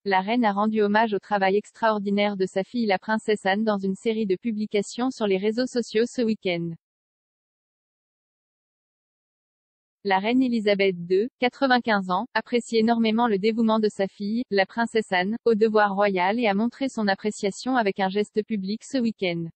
La reine a rendu hommage au travail extraordinaire de sa fille la princesse Anne dans une série de publications sur les réseaux sociaux ce week-end. La reine Elisabeth II, 95 ans, apprécie énormément le dévouement de sa fille, la princesse Anne, au devoir royal et a montré son appréciation avec un geste public ce week-end.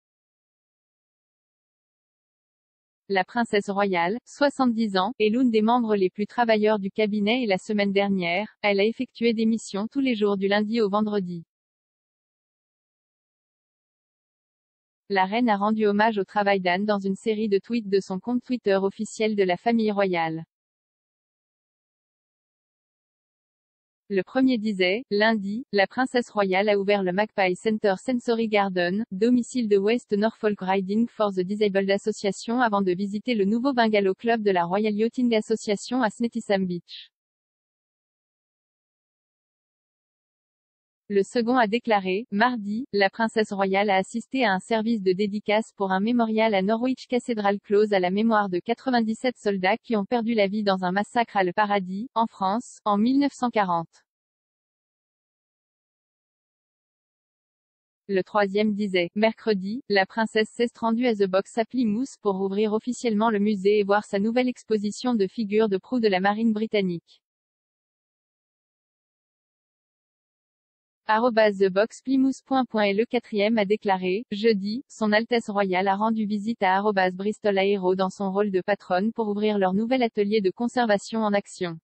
La princesse royale, 70 ans, est l'une des membres les plus travailleurs du cabinet et la semaine dernière, elle a effectué des missions tous les jours du lundi au vendredi. La reine a rendu hommage au travail d'Anne dans une série de tweets de son compte Twitter officiel de la famille royale. Le premier disait, lundi, la princesse royale a ouvert le Magpie Center Sensory Garden, domicile de West Norfolk Riding for the Disabled Association avant de visiter le nouveau bungalow club de la Royal Yachting Association à Smethisham Beach. Le second a déclaré, mardi, la princesse royale a assisté à un service de dédicace pour un mémorial à Norwich Cathedral Close à la mémoire de 97 soldats qui ont perdu la vie dans un massacre à Le Paradis, en France, en 1940. Le troisième disait, mercredi, la princesse s'est rendue à The Box à Plymouth pour ouvrir officiellement le musée et voir sa nouvelle exposition de figures de proue de la marine britannique. @theboxplymouth. Et le quatrième a déclaré, jeudi, Son Altesse Royale a rendu visite à @Bristol Aero dans son rôle de patronne pour ouvrir leur nouvel atelier de conservation en action.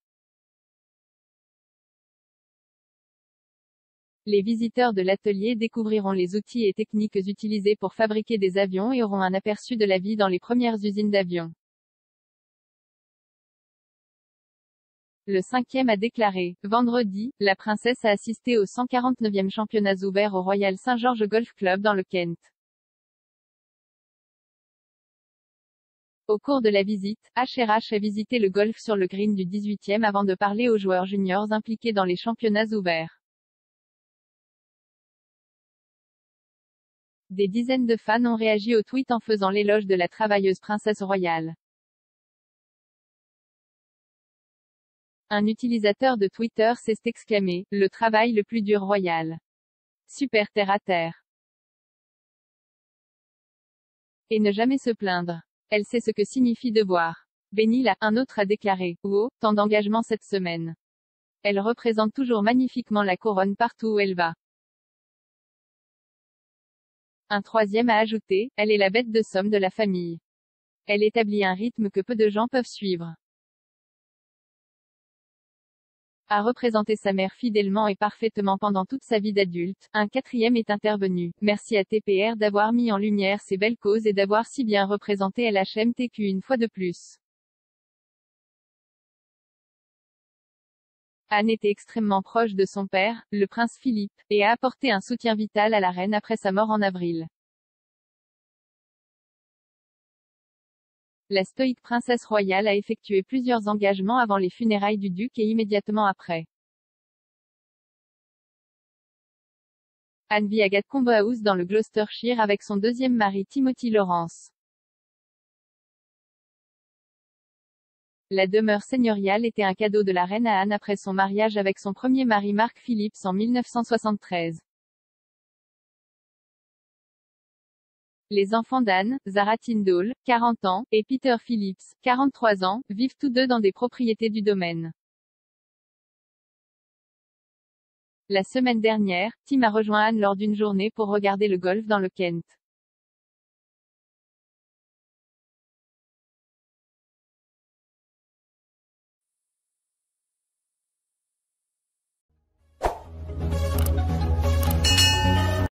Les visiteurs de l'atelier découvriront les outils et techniques utilisés pour fabriquer des avions et auront un aperçu de la vie dans les premières usines d'avions. Le cinquième a déclaré, vendredi, la princesse a assisté au 149e championnat ouvert au Royal St. George Golf Club dans le Kent. Au cours de la visite, HRH a visité le golf sur le green du 18e avant de parler aux joueurs juniors impliqués dans les championnats ouverts. Des dizaines de fans ont réagi au tweet en faisant l'éloge de la travailleuse princesse royale. Un utilisateur de Twitter s'est exclamé, le travail le plus dur royal. Super terre à terre. Et ne jamais se plaindre. Elle sait ce que signifie devoir. Béni la, un autre a déclaré, oh, tant d'engagement cette semaine. Elle représente toujours magnifiquement la couronne partout où elle va. Un troisième a ajouté, elle est la bête de somme de la famille. Elle établit un rythme que peu de gens peuvent suivre. A représenté sa mère fidèlement et parfaitement pendant toute sa vie d'adulte, un quatrième est intervenu. Merci à TPR d'avoir mis en lumière ces belles causes et d'avoir si bien représenté LHMTQ une fois de plus. Anne était extrêmement proche de son père, le prince Philippe, et a apporté un soutien vital à la reine après sa mort en avril. La stoïque princesse royale a effectué plusieurs engagements avant les funérailles du duc et immédiatement après. Anne vit à Gatcombe House dans le Gloucestershire avec son deuxième mari Timothy Lawrence. La demeure seigneuriale était un cadeau de la reine à Anne après son mariage avec son premier mari Mark Phillips en 1973. Les enfants d'Anne, Zara Tyndall, 40 ans, et Peter Phillips, 43 ans, vivent tous deux dans des propriétés du domaine. La semaine dernière, Tim a rejoint Anne lors d'une journée pour regarder le golf dans le Kent.